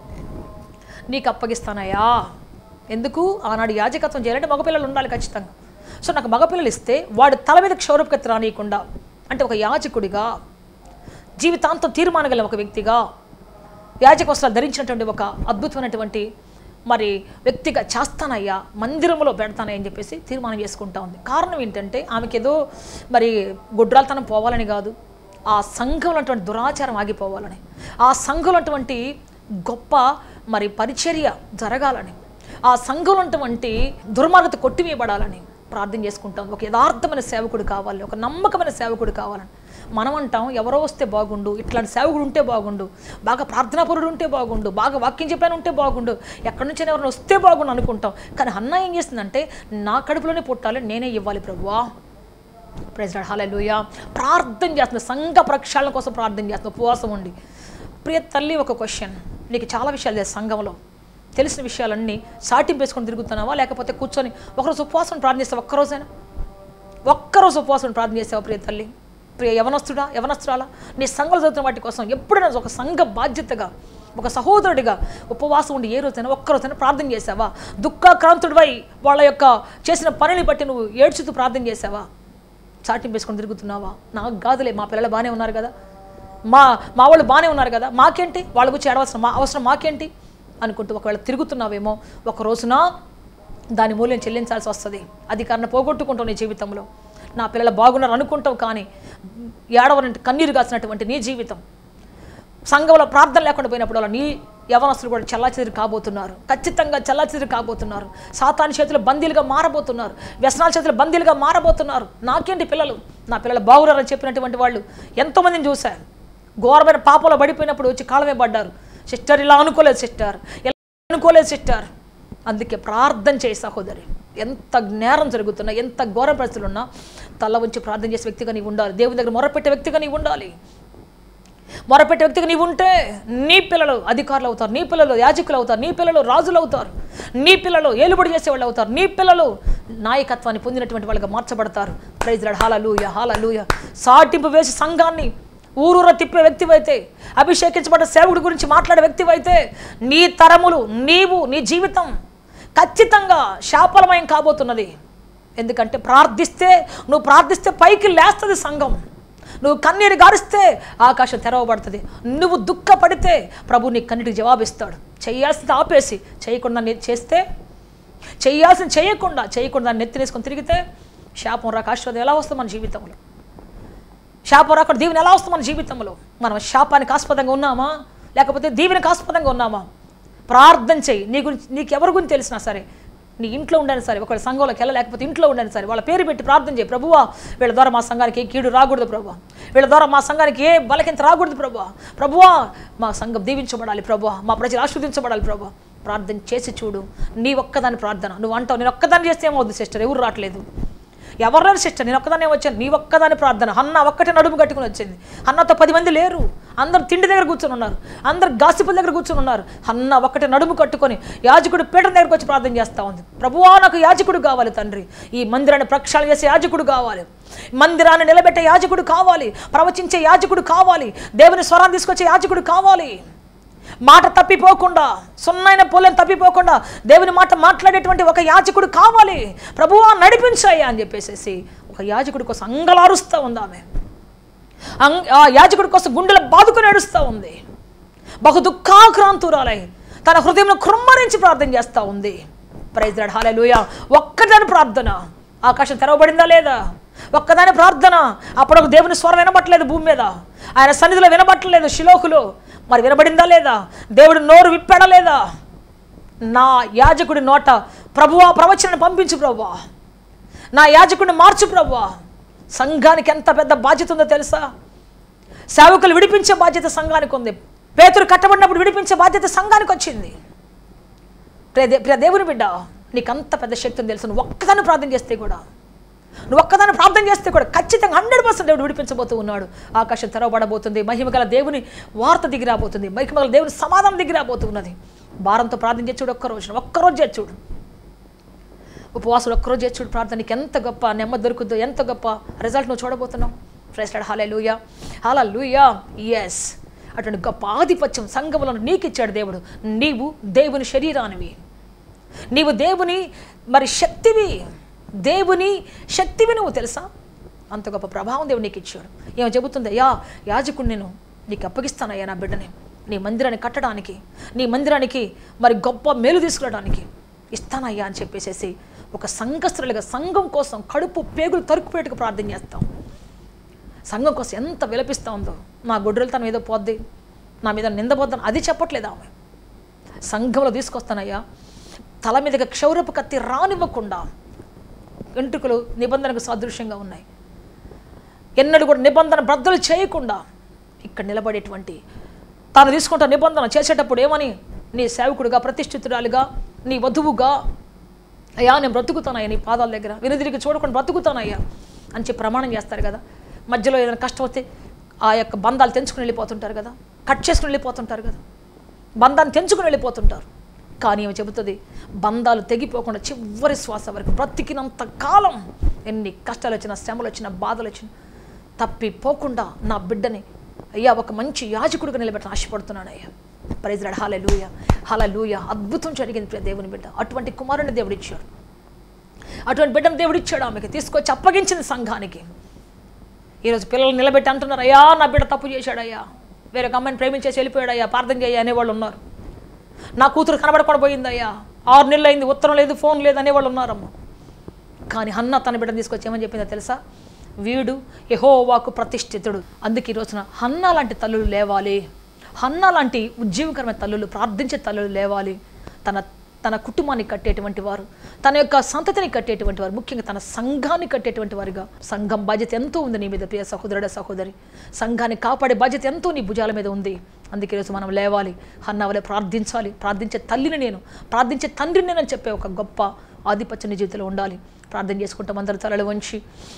నీకు అప్పగిస్తానయ్యా. ఎందుకు? ఆనాడు యాజకత్వం చేయాలంటే మగపిల్లలు ఉండాలి ఖచ్చితంగా. సో నాకు మగపిల్లలు ఇస్తే వాడి తల మీద క్షౌరపు కత్తి రానియకుండా, అంటే ఒక యాజకుడిగా జీవితాంతం తీర్మానగల ఒక వ్యక్తిగా, యాజక వస్త్రాలు ధరించినటువంటి ఒక అద్భుతమైనటువంటి మరి వ్యక్తిగా చేస్తానయ్యా, మందిరంలో పెడతానయ్యా అని చెప్పేసి తీర్మానం చేసుకుంటా ఉంది. కారణం ఏంటంటే ఆమెకి ఏదో మరి గుడ్రాలతనం పోవాలని కాదు, ఆ సంఘంలో అటువంటి దురాచారం ఆగిపోవాలని, ఆ సంఘంలో అటువంటి గొప్ప మరి పరిచర్య జరగాలని, ఆ సంఘంలో అటువంటి దుర్మార్గత కొట్టివేయబడాలని ప్రార్థన చేసుకుంటాం. ఒక యథార్థమైన సేవకుడు కావాలి, ఒక నమ్మకమైన సేవకుడు కావాలని. మనం అంటాం ఎవరో వస్తే బాగుండు, ఇట్లాంటి సేవకుడు ఉంటే బాగుండు, బాగా ప్రార్థనాపరుడు ఉంటే బాగుండు, బాగా వాక్యం చెప్పాను ఉంటే బాగుండు, ఎక్కడి నుంచి ఎవరైనా వస్తే బాగుండు అనుకుంటాం. కానీ హన్నా ఏం చేస్తుందంటే, నా కడుపులోనే పుట్టాలి, నేనే ఇవ్వాలి ప్రభువా. Praise Lord, hallelujah. ప్రార్థన చేస్తుంది, సంఘ ప్రక్షాళన కోసం ప్రార్థన చేస్తుంది, ఉపవాసం ఉండి. ప్రియ తల్లి, ఒక క్వశ్చన్, నీకు చాలా విషయాలు తెలుసు, సంఘంలో తెలిసిన విషయాలన్నీ సాటింపేసుకొని తిరుగుతున్నావా, లేకపోతే కూర్చొని ఒకరోజు ఉపవాసం ప్రార్థన చేస్తావా? ఒక్కరోజు ఉపవాసం ప్రార్థన చేస్తావా? ప్రియ తల్లి, ప్రియ యవనస్తురాలా, నీ సంఘంలో జరుగుతున్న వాటి కోసం ఎప్పుడైనా ఒక సంఘ బాధ్యతగా ఒక సహోదరుడిగా ఉపవాసం ఉండి ఏ రోజైనా ఒక్కరోజైనా ప్రార్థన చేసావా? దుఃఖాక్రాంతుడివై వాళ్ళ యొక్క చేసిన పనిని బట్టి నువ్వు ఏడ్చుతూ ప్రార్థన చేసావా? చాటింపు వేసుకొని తిరుగుతున్నావా? నాకు కాదులే, మా పిల్లలు బాగానే ఉన్నారు కదా, మా వాళ్ళు బాగానే ఉన్నారు కదా, మాకేంటి, వాళ్ళ గురించి ఏడవలసిన అవసరం మాకేంటి అనుకుంటూ ఒకవేళ తిరుగుతున్నావేమో, ఒక రోజున దాని మూల్యం చెల్లించాల్సి వస్తుంది. అధికారాన్ని పోగొట్టుకుంటావు నీ జీవితంలో. నా పిల్లలు బాగున్నారు అనుకుంటావు, కానీ ఏడవనంటే కన్నీరు కాసినటువంటి నీ జీవితం. సంఘంలో ప్రార్థన లేకుండా పోయినప్పుడు అలా నీ యవనస్తులు కూడా చల్లాచెదురు కాబోతున్నారు. ఖచ్చితంగా చల్లాచెదురు కాబోతున్నారు. సాతాను చేతులు బందీలుగా మారబోతున్నారు. వ్యసనాల చేతులు బందీలుగా మారబోతున్నారు. నాకేంటి పిల్లలు, నా పిల్లలు బాగున్నారని చెప్పినటువంటి వాళ్ళు ఎంతోమందిని చూశారు. ఘోరమైన పాపంలో పడిపోయినప్పుడు వచ్చి కాళ్ళమే పడ్డారు. సిస్టర్ ఇలా అనుకోలేదు సిస్టర్, ఇలా అనుకోలేదు సిస్టర్. అందుకే ప్రార్థన చేయి సహోదరి. ఎంత నేరం జరుగుతున్నా, ఎంత ఘోర పరిస్థితులు ఉన్నా తల ఉంచి ప్రార్థన చేసే వ్యక్తిగా నీవు ఉండాలి. దేవుని దగ్గర మొరపెట్టే వ్యక్తిగా నీవు ఉండాలి. మొరపెట్టే వ్యక్తిగా నీవు ఉంటే నీ పిల్లలు అధికారులు అవుతారు, నీ పిల్లలు యాజకులు అవుతారు, నీ పిల్లలు రాజులు అవుతారు, నీ పిల్లలు ఏలుబడి చేసేవాళ్ళు అవుతారు, నీ పిల్లలు నాయకత్వాన్ని పొందినటువంటి వాళ్ళగా మార్చబడతారు. Praise Lord. హల్లెలూయా, హల్లెలూయా. సాటింపు వేసి సంఘాన్ని ఊరూర తిప్పే వ్యక్తివైతే, అభిషేకించబడ్డ సేవకుడి గురించి మాట్లాడే వ్యక్తివైతే, నీ తరములు, నీవు, నీ జీవితం ఖచ్చితంగా శాపలమయం కాబోతున్నది. ఎందుకంటే నువ్వు ప్రార్థిస్తే పైకి లేస్తుంది సంఘం. నువ్వు కన్నీరు గారిస్తే ఆకాశం తెరవబడుతుంది. నువ్వు దుఃఖపడితే ప్రభు నీ కన్నీటికి జవాబిస్తాడు. చేయాల్సింది ఆపేసి చేయకుండా చేస్తే, చేయాల్సింది చేయకుండా నెత్తినేసుకొని తిరిగితే శాపం రాక ఆశీర్వాదం ఎలా వస్తుంది మన జీవితంలో? శాపం రాకుండా దీవెన ఎలా వస్తుంది మన జీవితంలో? మనం శాపానికి ఆస్పదంగా ఉన్నామా, లేకపోతే దీవెనకు ఆస్పదంగా ఉన్నామా? ప్రార్థన చేయి. నీకు ఎవరి గురించి తెలిసినా సరే, నీ ఇంట్లో ఉండని సరే, ఒకవేళ సంఘంలోకి వెళ్ళలేకపోతే ఇంట్లో ఉండని సరే, వాళ్ళ పేరు పెట్టి ప్రార్థన చేయి. ప్రభువా, వీళ్ళ ద్వారా మా సంఘానికి ఏ కీడు రాకూడదు ప్రభువా, వీళ్ళ ద్వారా మా సంఘానికి ఏ బలకింత రాకూడదు ప్రభువా, ప్రభువా మా సంఘం దీవించబడాలి ప్రభువా, మా ప్రజలు ఆశీర్వదించబడాలి ప్రభువా. ప్రార్థన చేసి చూడు. నీ ఒక్కదాని ప్రార్థన నువ్వు అంటావు, నేను ఒక్కదాన్ని చేస్తే ఏమవుతుంది సిస్టర్, ఎవరు రావట్లేదు, ఎవరు రారు సిస్టర్, నేను ఒక్కదానే వచ్చాను. నీ ఒక్కదాని ప్రార్థన. హన్న ఒక్కటే నడుము కట్టుకుని వచ్చింది. హన్నతో 10 మంది లేరు, అందరు తిండి దగ్గర కూర్చొని ఉన్నారు, అందరు గాసిపుల దగ్గర కూర్చొని ఉన్నారు. హన్న ఒక్కటే నడుము కట్టుకొని యాజకుడు పీఠం దగ్గరకు వచ్చి ప్రార్థన చేస్తూ ఉంది. ప్రభువా, నాకు యాజకుడు కావాలి తండ్రి, ఈ మందిరాన్ని ప్రక్షాళన చేసే యాజకుడు కావాలి, మందిరాన్ని నిలబెట్టే యాజకుడు కావాలి, ప్రవచించే యాజకుడు కావాలి, దేవుని స్వరాన్ని తీసుకొచ్చే యాజకుడు కావాలి, మాట తప్పిపోకుండా, సున్నైన పోలేని తప్పిపోకుండా దేవుని మాట మాట్లాడేటువంటి ఒక యాజకుడు కావాలి. ప్రభువా నడిపించాయా అని చెప్పేసి ఒక యాజకుడి కోసం అంగలారుస్తూ ఉంది ఆమె. ఆ యాజకుడి కోసం గుండెలు బాదుకుని ఏడుస్తూ ఉంది. బహు దుఃఖాక్రాంతురాలై తన హృదయంలో కృమ్మరించి ప్రార్థన చేస్తూ ఉంది. Praise Lord. హల్లెలూయా. ఒక్కదాని ప్రార్థన. ఆకాశం తెరవబడిందా లేదా? ఒక్కదాని ప్రార్థన. అప్పుడు దేవుని స్వరం వినబట్టలేదు భూమి మీద, ఆయన సన్నిధిలో వినబట్టలేదు షిలోకులో. మరి వినబడిందా లేదా? దేవుడు నోరు విప్పాడా లేదా? నా యాజకుడి నోట ప్రభువా ప్రవచనాన్ని పంపించు ప్రభువా, నా యాజకుడిని మార్చు ప్రభువా. సంఘానికి ఎంత పెద్ద బాధ్యత ఉందో తెలుసా? సేవకులు విడిపించే బాధ్యత సంఘానికి ఉంది. పేతురు కట్టబడినప్పుడు విడిపించే బాధ్యత సంఘానికి వచ్చింది. ప్రియ దేవుని బిడ్డ, నీకు అంత పెద్ద శక్తి ఉంది తెలుసు. నువ్వు ఒక్కదాన్ని ప్రార్థన చేస్తే కూడా ఖచ్చితంగా 100% దేవుడు విడిపించబోతూ ఉన్నాడు. ఆకాశం తెరవబడబోతుంది. మహిమగల దేవుని వార్త దిగి రాబోతుంది. మహిమగల దేవుని సమాధానం దిగి రాబోతూ ఉన్నది. భారంతో ప్రార్థన చేసి చూడు. ఒక్కరోజు చేసి చూడు. ఉపవాసులు ఒక్కరోజు చేసి చూడు. ప్రార్థన నీకు ఎంత గొప్ప నెమ్మది దొరుకుతుందో, ఎంత గొప్ప రిజల్ట్ నువ్వు చూడబోతున్నావు. Praise Lord. Hallelujah, hallelujah. Yes, అటువంటి గొప్ప ఆధిపత్యం సంఘములను నీకు ఇచ్చాడు దేవుడు. నీవు దేవుని శరీరానివి, నీవు దేవుని శక్తివి, దేవుని శక్తివి నువ్వు తెలుసా? అంత గొప్ప ప్రభావం దేవుడు నీకు ఇచ్చాడు. ఏమో చెబుతుంది, అయ్యా యాజకుడు నేను నీకు అప్పగిస్తానయ్యా, నా బిడ్డని నీ మందిరాన్ని కట్టడానికి, నీ మందిరానికి గొప్ప మేలు తీసుకురావడానికి ఇస్తానయ్యా అని చెప్పేసి ఒక సంఘస్థులుగా సంఘం కోసం కడుపు పేగులు తరుక్కుపెట్టుకు ప్రార్థన చేస్తాం. సంఘం కోసం ఎంత విలపిస్తూ ఉందో. నా గొడ్రెలతనం ఏదో పోద్ది, నా మీద నిందపోద్దని అది చెప్పట్లేదు ఆమె. సంఘంలో తీసుకొస్తానయ్యా, తల మీదగా క్షౌరపు కత్తి రానివ్వకుండా, వెంట్రుకలు నిబంధనకు సాదృశ్యంగా ఉన్నాయి, ఎన్నడూ కూడా నిబంధన బద్దలు చేయకుండా ఇక్కడ నిలబడేటువంటి తాను తీసుకుంటా నిబంధన చేసేటప్పుడు ఏమని, నీ సేవకుడిగా, ప్రతిష్ఠితురాలుగా, నీ వధువుగా, అయ్యా నేను బ్రతుకుతానయ్యా నీ పాదాల దగ్గర, వెనుదిరిగి చూడకుండా బ్రతుకుతానయ్యా అని చెప్పి ప్రమాణం చేస్తారు కదా. మధ్యలో ఏదైనా కష్టం వస్తే ఆ యొక్క బంధాలు తెంచుకుని వెళ్ళిపోతుంటారు కదా, కట్ చేసుకుని వెళ్ళిపోతుంటారు కదా, బంధాన్ని తెంచుకుని వెళ్ళిపోతుంటారు. కానీ ఏమి చెబుతుంది, బంధాలు తెగిపోకుండా చివరి శ్వాస వరకు బ్రతికినంత కాలం ఎన్ని కష్టాలు వచ్చినా, శ్రమలు వచ్చినా, బాధలు వచ్చినా తప్పిపోకుండా నా బిడ్డని అయ్యా ఒక మంచి యాజకుడిగా నిలబెట్టని ఆశపడుతున్నాను అయ్యా. Praise Lord. Hallelujah, hallelujah. అద్భుతం జరిగింది ప్రియ దేవుని బిడ్డ. అటువంటి కుమారుని దేవుడు ఇచ్చాడు, అటువంటి బిడ్డను దేవుడు ఇచ్చాడు. ఆమెకి తీసుకొచ్చి అప్పగించింది సంఘానికి. ఈరోజు పిల్లలు నిలబెట్టి అంటున్నారు, అయ్యా నా బిడ్డ తప్పు చేశాడయ్యా, వేరొక అమ్మాయిని ప్రేమించేసి వెళ్ళిపోయాడయ్యా, ప్రార్థన చేయ అనేవాళ్ళు ఉన్నారు. నా కూతురు కనబడకుండా పోయిందయ్యా, 6 నెలలు అయింది, ఉత్తరం లేదు, ఫోన్ లేదు అనేవాళ్ళు ఉన్నారమ్మ. కానీ హన్నా తన బిడ్డను తీసుకొచ్చి ఏమని చెప్పిందో తెలుసా? వీడు యెహోవాకు ప్రతిష్ఠితుడు. అందుకే ఈ రోజున హన్నా లాంటి తల్లులు లేవాలి, హన్నా లాంటి ఉజ్జీవకరమైన తల్లులు, ప్రార్థించే తల్లులు లేవాలి. తన కుటుంబాన్ని కట్టేటువంటి వారు, తన యొక్క సంతతిని కట్టేటువంటి వారు, ముఖ్యంగా తన సంఘాన్ని కట్టేటువంటి వారుగా. సంఘం బాధ్యత ఎంతో ఉంది నీ మీద ప్రియ సహోదరుడ సహోదరి. సంఘాన్ని కాపాడే బాధ్యత ఎంతో నీ భుజాల మీద ఉంది. అందుకే ఈరోజు మనం లేవాలి, హన్నా వలె ప్రార్థించాలి. ప్రార్థించే తల్లిని నేను, ప్రార్థించే తండ్రిని నేనని చెప్పే ఒక గొప్ప ఆధిపత్య నీ జీవితంలో ఉండాలి. ప్రార్థన చేసుకుంటాం అందరూ తలలు వంచి.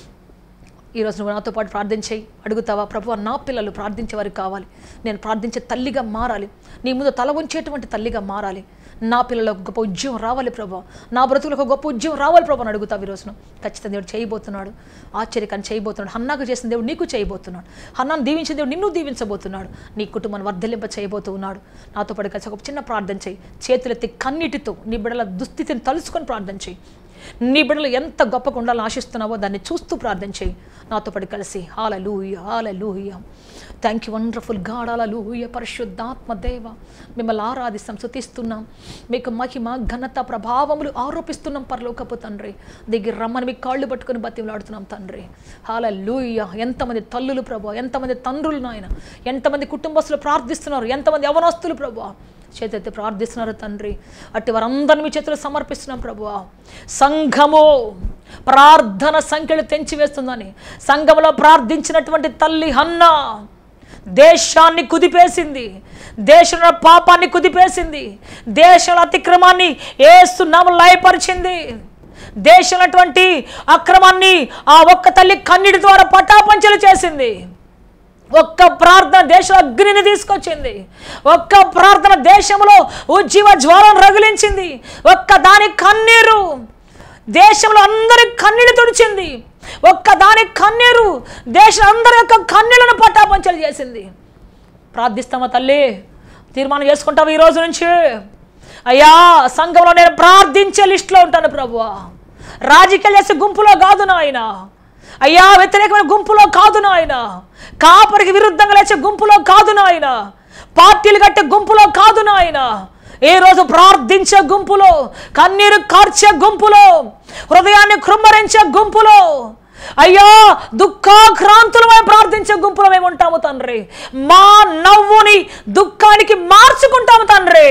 ఈరోజు నువ్వు నాతో పాటు ప్రార్థన చేయి. అడుగుతావా, ప్రభువా నా పిల్లలు ప్రార్థించే వారికి కావాలి, నేను ప్రార్థించే తల్లిగా మారాలి, నీ ముందు తల వంచేటువంటి తల్లిగా మారాలి, నా పిల్లలకు గొప్ప ఉద్యమం రావాలి ప్రభువా, నా బ్రతుకులకు గొప్ప ఉద్యమం రావాలి ప్రభు అని అడుగుతావు. ఈరోజున ఖచ్చితంగా దేవుడు చేయబోతున్నాడు, ఆశ్చర్యకాన్ని చేయబోతున్నాడు. హన్నాకు చేసిన దేవుడు నీకు చేయబోతున్నాడు, హన్నాను దీవించిన దేవుడు నిన్ను దీవించబోతున్నాడు, నీ కుటుంబాన్ని వర్ధలింప చేయబోతూ ఉన్నాడు. నాతో పాటు కలిసి ఒక చిన్న ప్రార్థన చేయి. చేతులెత్తి కన్నీటితో నీ బిడ్డల దుస్థితిని తలుచుకొని ప్రార్థన చేయి. నీ బిడ్డలు ఎంత గొప్పగా ఉండాలని ఆశిస్తున్నావో దాన్ని చూస్తూ ప్రార్థన చేయి నాతో పాటు కలిసి. Hallelujah, hallelujah. Thank you wonderful God. Hallelujah. పరిశుద్ధాత్మ దేవ, మిమ్మల్ని ఆరాధిస్తాం, స్తుతిస్తున్నాం, మీకు మహిమ ఘనత ప్రభావములు ఆరోపిస్తున్నాం పరలోకపు తండ్రి. దగ్గర రమ్మని మీకు కాళ్ళు పట్టుకుని బతిమలాడుతున్నాం తండ్రి. హల్లెలూయా. ఎంతమంది తల్లులు ప్రభు, ఎంతమంది తండ్రులు నాయన, ఎంతమంది కుటుంబస్తులు ప్రార్థిస్తున్నారు, ఎంతమంది యవనస్తులు ప్రభు చేతెత్తి ప్రార్థిస్తున్నారు తండ్రి. అట్టి వారందరినీ మీ చేతులు సమర్పిస్తున్నాం ప్రభువా. సంఘము ప్రార్థన సంఖ్యలు తెంచివేస్తుందని సంఘములో ప్రార్థించినటువంటి తల్లి హన్నా దేశాన్ని కుదిపేసింది, దేశంలో పాపాన్ని కుదిపేసింది, దేశంలో అతిక్రమాన్ని యేసు నామములో లయపరిచింది, దేశంలో అక్రమాన్ని ఆ ఒక్క తల్లి కన్నీటి ద్వారా పటాపంచలు చేసింది. ఒక్క ప్రార్థన దేశంలో అగ్నిని తీసుకొచ్చింది, ఒక్క ప్రార్థన దేశంలో ఉజ్జీవ జ్వాలను రగిలించింది, ఒక్క దాని కన్నీరు దేశంలో అందరి కన్నీళ్ళు తుడిచింది, ఒక్క దాని కన్నీరు దేశం అందరి యొక్క కన్నీళ్లను పటాపంచలు చేసింది. ప్రార్థిస్తామా తల్లి? తీర్మానం చేసుకుంటాము ఈ రోజు నుంచి, అయ్యా సంఘంలో నేను ప్రార్థించే లిస్టులో ఉంటాను ప్రభువా, రాజకీయాలు చేసే గుంపులో కాదు నాయన, అయ్యా వ్యతిరేకమైన గుంపులో కాదు నాయన, కాపరికి విరుద్ధంగా లేచే గుంపులో కాదు నాయన, పార్టీలు కట్టే గుంపులో కాదు నాయన, ఏ రోజు ప్రార్థించే గుంపులో, కన్నీరు కార్చే గుంపులో, హృదయాన్ని కృమ్మరించే గుంపులో, అయ్యా దుఃఖాక్రాంతులమై ప్రార్థించే గుంపులో మేము ఉంటాము తండ్రి. మా నవ్వుని దుఃఖానికి మార్చుకుంటాము తండ్రి.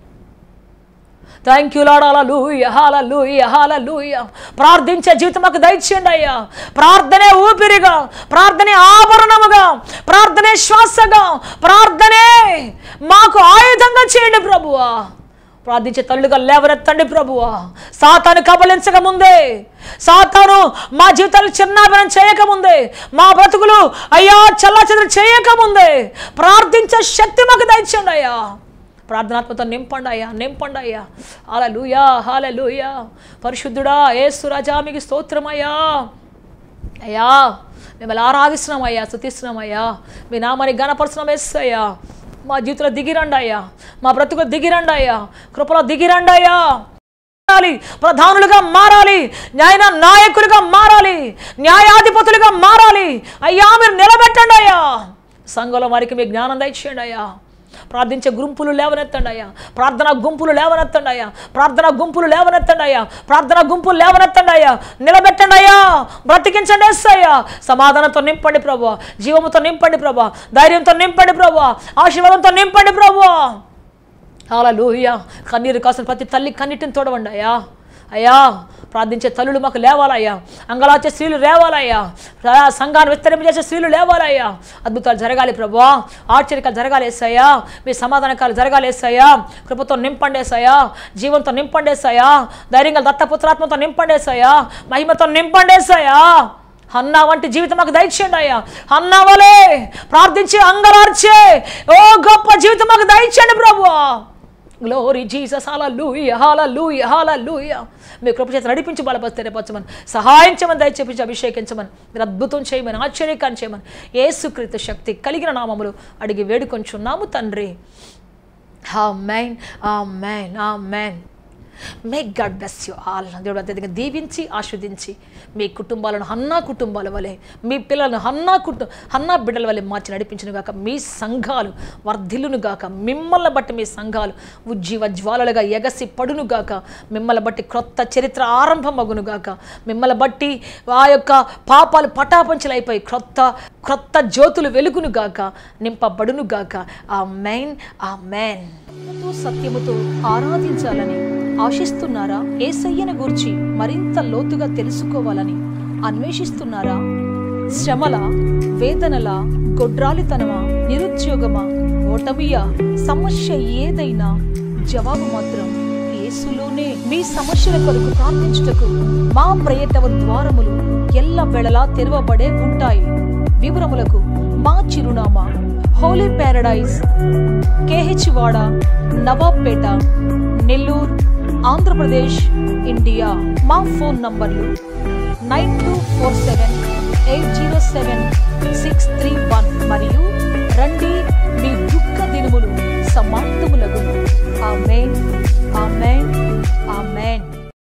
Thank you Lord. Hallelujah, hallelujah, hallelujah. ప్రార్థించే జీవితం మాకు దయచేయండి అయ్యా. ప్రార్థనే ఊపిరిగా, ప్రార్థనే ఆభరణముగా, ప్రార్థనే శ్వాసగా, ప్రార్థనే మాకు ఆయుధంగా చేయండి ప్రభువా. ప్రార్థించే తల్లుగా లేవనెత్తండి ప్రభువా. సాతాను కబలించక ముందే, సాతాను మా జీవితాలు చిన్నాభినం చేయకముందే, మా బ్రతుకులు అయ్యా చల్లాచెదరు చేయకముందే ప్రార్థించే శక్తి మాకు దయచేయండి అయ్యా. ప్రార్థనాత్మతో నింపండి అయ్యా, నింపండి అయ్యా. హల్లెలూయా, హల్లెలూయా. పరిశుద్ధుడా యేసు రాజా మీకు స్తోత్రమయ్యా. అయ్యా మిమ్మల్ని ఆరాధిస్తున్నాం అయ్యా, స్తుతిస్తున్నాం అయ్యా, మీ నామాన్ని ఘనపరుస్తున్నాం యేసయ్యా. మా జీవితంలో దిగిరండి అయ్యా, మా బ్రతుకులో దిగిరండి అయ్యా, కృపలో దిగిరండి అయ్యా. ప్రధానులుగా మారాలి, నాయకులుగా మారాలి, న్యాయాధిపతులుగా మారాలి అయ్యా. మీరు నిలబెట్టండి అయ్యా. సంఘంలో వారికి మీ జ్ఞానం దయచేయండి అయ్యా. ప్రార్థించే గుంపులు లేవనెత్తండి అయ్యా, ప్రార్థనా గుంపులు లేవనెత్తండి అయ్యా, ప్రార్థనా గుంపులు లేవనెత్తండి అయ్యా, ప్రార్థనా గుంపులు లేవనెత్తండి అయ్యా. నిలబెట్టండి అయ్యా, బ్రతికించండి యేసయ్యా. సమాధానంతో నింపండి ప్రభువా, జీవముతో నింపండి ప్రభువా, ధైర్యంతో నింపండి ప్రభువా, ఆశీర్వాదంతో నింపండి ప్రభువా. హల్లెలూయా. కన్నీరు కాసిన ప్రతి తల్లి కన్నీటిని తోడవండి అయ్యా. అయ్యా ప్రార్థించే తల్లులు మాకు లేవాలయ్యా, అంగలాచే స్త్రీలు లేవాలయ్యా, సంఘాన్ని విస్తరింపజేసే స్త్రీలు లేవాలయ్యా. అద్భుతాలు జరగాలి ప్రభువా, ఆశ్చర్యకాలు జరగాలి యేసయ్యా, మీ సమాధానకాలు జరగాలి యేసయ్యా. కృపతో నింపండి యేసయ్యా, జీవంతో నింపండి యేసయ్యా, ధైర్యంగా దత్తపుత్రాత్మతో నింపండి యేసయ్యా, మహిమతో నింపండి యేసయ్యా. హన్నా వంటి జీవితం మాకు దయచేయండి అయ్యా. హన్నా వలే ప్రార్థించి అంగలార్చే ఓ గొప్ప జీవితం మాకు దయచేయండి ప్రభువా. Glory Jesus. హల్లెలూయా, హల్లెలూయా, హల్లెలూయా. మీ కృప చేత నడిపించి బలపరిస్తే రేపచ్చమని, సహాయం చేయమని, దయచేపించి అభిషేకించమని, మీరు అద్భుతం చేయమని, ఆశ్చర్యకాన్ని చేయమని యేసుక్రీస్తు శక్తి కలిగిన నామములు అడిగి వేడుకొంచున్నాము తండ్రి. Amen, amen, amen. May God bless you all. దేవుడు అత్యధికంగా దీవించి ఆస్వాదించి మీ కుటుంబాలను హన్నా కుటుంబాల వలె, మీ పిల్లలను హన్నా బిడ్డల వలె మార్చి నడిపించును గాక. మీ సంఘాలు వర్ధిల్లును గాక. మిమ్మల్ని బట్టి మీ సంఘాలు ఉజ్జీవ జ్వాలలుగా ఎగసి పడును గాక. మిమ్మల్ని బట్టి క్రొత్త చరిత్ర ఆరంభమగును గాక. మిమ్మల్ని బట్టి ఆ యొక్క పాపాలు పటాపంచలైపోయి క్రొత్త జ్యోతులు వెలుగును గాక, నింపబడును గాక. ఆమేన్, ఆమేన్. సత్యముతో ఆరాధించాలని ఆశిస్తున్నారా? యేసయ్యను గూర్చి మరింత లోతుగా తెలుసుకోవాలని అన్వేషిస్తున్నారా? శ్రమల, వేదనల, గొడ్రాలితనమా, నిరుద్యోగమా, ఓటమియా, సమస్య ఏదైనా జవాబు మాత్రం యేసులోనే. మీ సమస్యల కొరకు ప్రార్థించుటకు మా ప్రేయర్ టవర్ ద్వారములు ఎల్లవేళలా తెరవబడే ఉంటాయి. వివరములకు మా చిరునామా హోలీ ప్యారడైజ్, KH వాడ, నవాబ్పేట, నెల్లూరు, ఆంధ్రప్రదేశ్, ఇండియా. మా ఫోన్ నంబర్లు 9247807631 మరియు రండి, మీ దుఃఖ దినములు సమాప్తములగును. ఆమేన్, ఆమేన్, ఆమేన్.